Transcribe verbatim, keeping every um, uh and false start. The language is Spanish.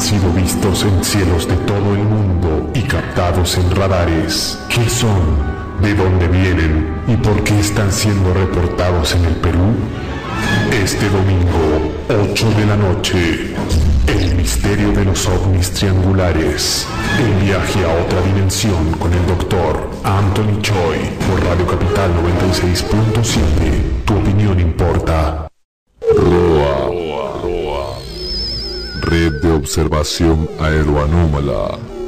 han sido vistos en cielos de todo el mundo y captados en radares. ¿Qué son? ¿De dónde vienen? ¿Y por qué están siendo reportados en el Perú? Este domingo, ocho de la noche, el misterio de los ovnis triangulares. El viaje a otra dimensión con el doctor Anthony Choi por Radio Capital noventa y seis punto siete. Tu opinión importa. ROA, Red de Observación Aeroanómala.